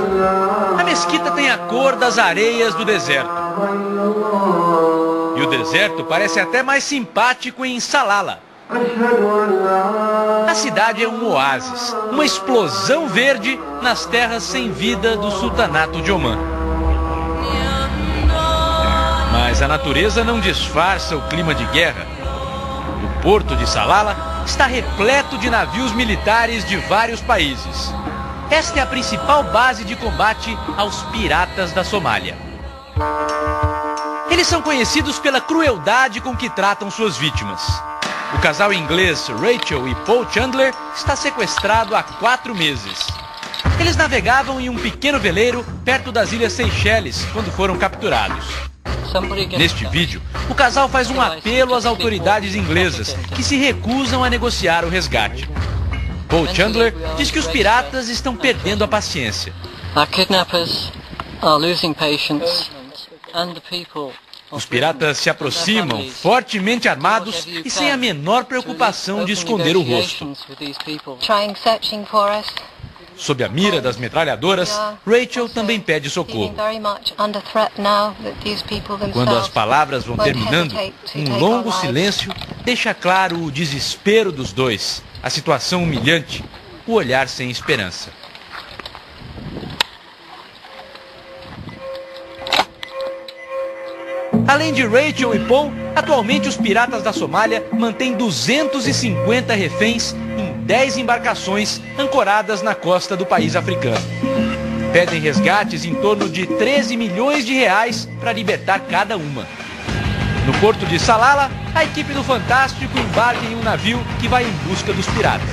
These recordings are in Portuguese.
A mesquita tem a cor das areias do deserto. E o deserto parece até mais simpático em Salalah. A cidade é um oásis, uma explosão verde nas terras sem vida do sultanato de Omã. Mas a natureza não disfarça o clima de guerra. O porto de Salalah está repleto de navios militares de vários países. Esta é a principal base de combate aos piratas da Somália. Eles são conhecidos pela crueldade com que tratam suas vítimas. O casal inglês Rachel e Paul Chandler está sequestrado há 4 meses. Eles navegavam em um pequeno veleiro perto das Ilhas Seychelles quando foram capturados. Neste vídeo, o casal faz um apelo às autoridades inglesas que se recusam a negociar o resgate. Paul Chandler diz que os piratas estão perdendo a paciência. Os piratas se aproximam, fortemente armados e sem a menor preocupação de esconder o rosto. Sob a mira das metralhadoras, Rachel também pede socorro. Quando as palavras vão terminando, um longo silêncio deixa claro o desespero dos dois, a situação humilhante, o olhar sem esperança. Além de Rachel e Paul, atualmente os piratas da Somália mantêm 250 reféns em 10 embarcações ancoradas na costa do país africano. Pedem resgates em torno de 13 milhões de reais para libertar cada uma. No porto de Salalah, a equipe do Fantástico embarca em um navio que vai em busca dos piratas.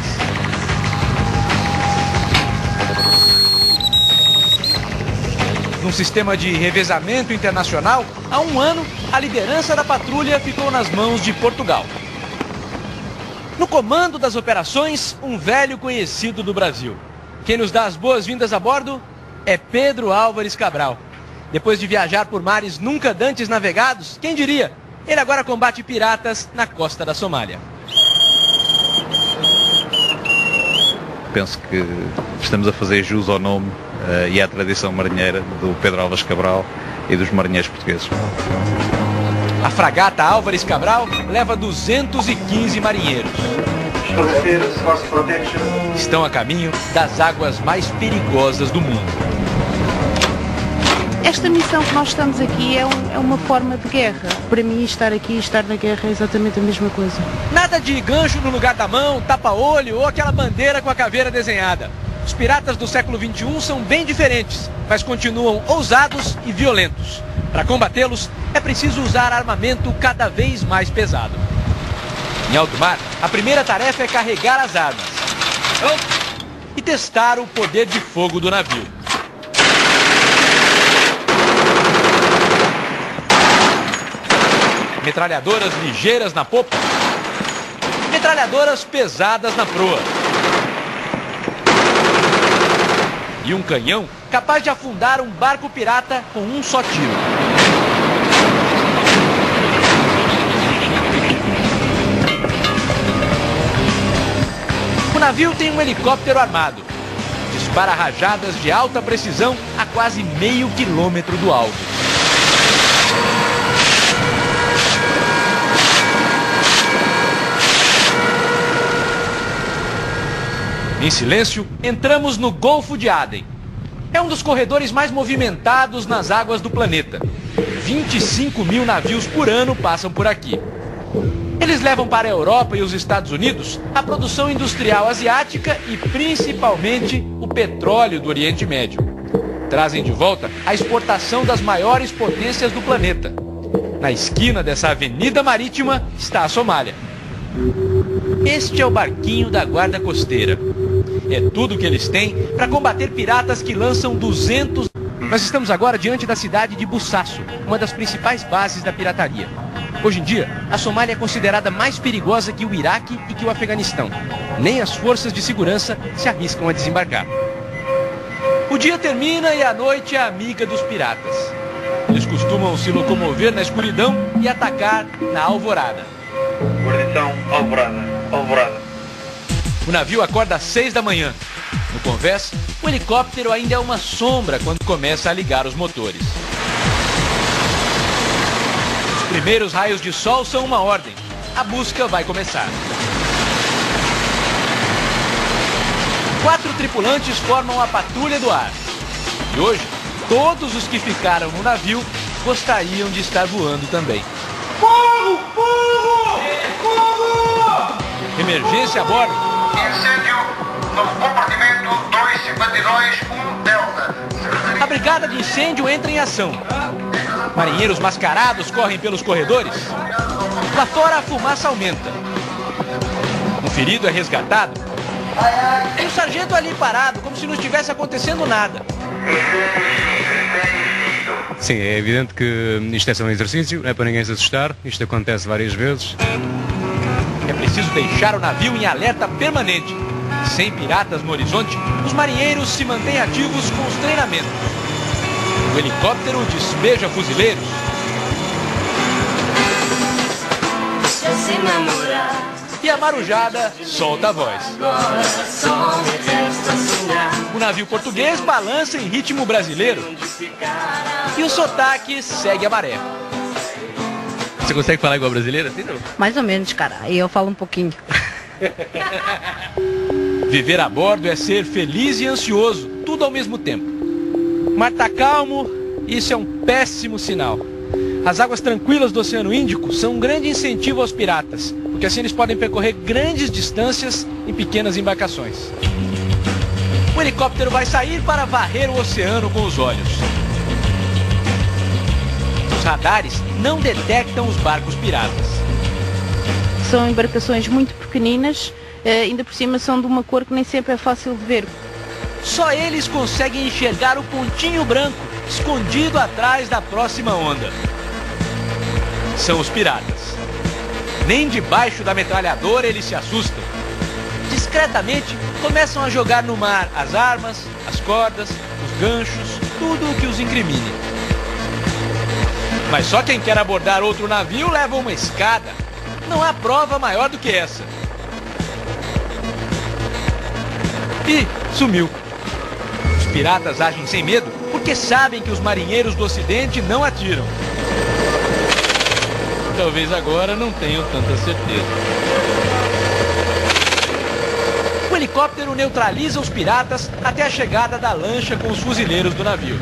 Num sistema de revezamento internacional, há 1 ano, a liderança da patrulha ficou nas mãos de Portugal. No comando das operações, um velho conhecido do Brasil. Quem nos dá as boas-vindas a bordo é Pedro Álvares Cabral. Depois de viajar por mares nunca dantes navegados, quem diria? Ele agora combate piratas na costa da Somália. Penso que estamos a fazer jus ao nome e à tradição marinheira do Pedro Álvares Cabral e dos marinheiros portugueses. A fragata Álvares Cabral leva 215 marinheiros. Estão a caminho das águas mais perigosas do mundo. Esta missão que nós estamos aqui é uma forma de guerra. Para mim, estar aqui e estar na guerra é exatamente a mesma coisa. Nada de gancho no lugar da mão, tapa-olho ou aquela bandeira com a caveira desenhada. Os piratas do século XXI são bem diferentes, mas continuam ousados e violentos. Para combatê-los, é preciso usar armamento cada vez mais pesado. Em alto mar, a primeira tarefa é carregar as armas e testar o poder de fogo do navio. Metralhadoras ligeiras na popa, metralhadoras pesadas na proa. E um canhão capaz de afundar um barco pirata com um só tiro. O navio tem um helicóptero armado. Dispara rajadas de alta precisão a quase meio quilômetro do alvo. Em silêncio, entramos no Golfo de Aden. É um dos corredores mais movimentados nas águas do planeta. 25 mil navios por ano passam por aqui. Eles levam para a Europa e os Estados Unidos a produção industrial asiática e principalmente o petróleo do Oriente Médio. Trazem de volta a exportação das maiores potências do planeta. Na esquina dessa avenida marítima está a Somália. Este é o barquinho da guarda costeira. É tudo que eles têm para combater piratas que lançam 200... Nós estamos agora diante da cidade de Bosaso, uma das principais bases da pirataria. Hoje em dia, a Somália é considerada mais perigosa que o Iraque e que o Afeganistão. Nem as forças de segurança se arriscam a desembarcar. O dia termina e a noite é amiga dos piratas. Eles costumam se locomover na escuridão e atacar na alvorada. Guarnição, alvorada, alvorada. O navio acorda às 6 da manhã. No convés, o helicóptero ainda é uma sombra quando começa a ligar os motores. Os primeiros raios de sol são uma ordem. A busca vai começar. 4 tripulantes formam a patrulha do ar. E hoje, todos os que ficaram no navio gostariam de estar voando também. Fogo! Fogo! Fogo! Emergência a bordo. Incêndio no compartimento 252, Delta. A brigada de incêndio entra em ação. Marinheiros mascarados correm pelos corredores. Lá fora a fumaça aumenta. Um ferido é resgatado. E o sargento ali parado, como se não estivesse acontecendo nada. Sim, é evidente que isto é só um exercício, não é para ninguém se assustar, isto acontece várias vezes. É preciso deixar o navio em alerta permanente. Sem piratas no horizonte, os marinheiros se mantêm ativos com os treinamentos. O helicóptero despeja fuzileiros. E a marujada solta a voz. O navio português balança em ritmo brasileiro. E o sotaque segue a maré. Você consegue falar igual brasileira? Assim, não? Mais ou menos, cara. Aí eu falo um pouquinho. Viver a bordo é ser feliz e ansioso, tudo ao mesmo tempo. O mar tá calmo, isso é um péssimo sinal. As águas tranquilas do Oceano Índico são um grande incentivo aos piratas, porque assim eles podem percorrer grandes distâncias em pequenas embarcações. O helicóptero vai sair para varrer o oceano com os olhos. Os radares não detectam os barcos piratas. São embarcações muito pequeninas, ainda por cima são de uma cor que nem sempre é fácil de ver. Só eles conseguem enxergar o pontinho branco escondido atrás da próxima onda. São os piratas. Nem debaixo da metralhadora eles se assustam. Discretamente começam a jogar no mar as armas, as cordas, os ganchos, tudo o que os incrimine. Mas só quem quer abordar outro navio leva uma escada. Não há prova maior do que essa. E sumiu. Os piratas agem sem medo porque sabem que os marinheiros do Ocidente não atiram. Talvez agora não tenham tanta certeza. O helicóptero neutraliza os piratas até a chegada da lancha com os fuzileiros do navio.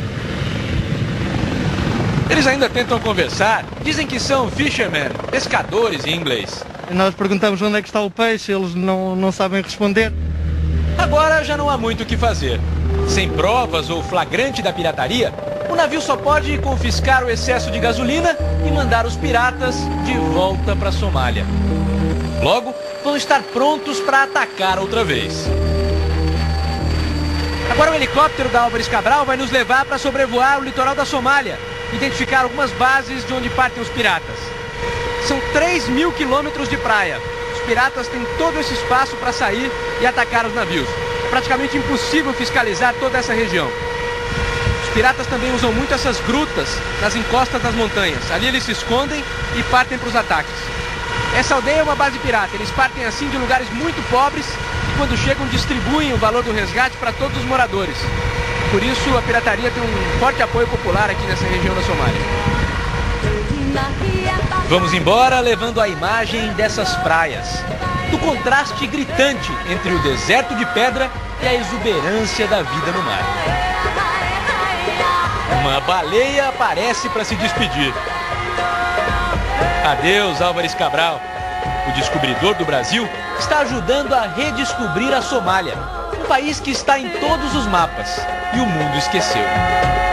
Eles ainda tentam conversar, dizem que são fishermen, pescadores em inglês. Nós perguntamos onde é que está o peixe, eles não sabem responder. Agora já não há muito o que fazer. Sem provas ou flagrante da pirataria, o navio só pode confiscar o excesso de gasolina e mandar os piratas de volta para a Somália. Logo, vão estar prontos para atacar outra vez. Agora o helicóptero da Álvares Cabral vai nos levar para sobrevoar o litoral da Somália, identificar algumas bases de onde partem os piratas. São 3.000 quilômetros de praia. Os piratas têm todo esse espaço para sair e atacar os navios. É praticamente impossível fiscalizar toda essa região. Os piratas também usam muito essas grutas nas encostas das montanhas. Ali eles se escondem e partem para os ataques. Essa aldeia é uma base pirata. Eles partem assim de lugares muito pobres e quando chegam distribuem o valor do resgate para todos os moradores. Por isso a pirataria tem um forte apoio popular aqui nessa região da Somália. Vamos embora levando a imagem dessas praias, do contraste gritante entre o deserto de pedra e a exuberância da vida no mar. Uma baleia aparece para se despedir. Adeus, Álvares Cabral. O descobridor do Brasil está ajudando a redescobrir a Somália, um país que está em todos os mapas e o mundo esqueceu.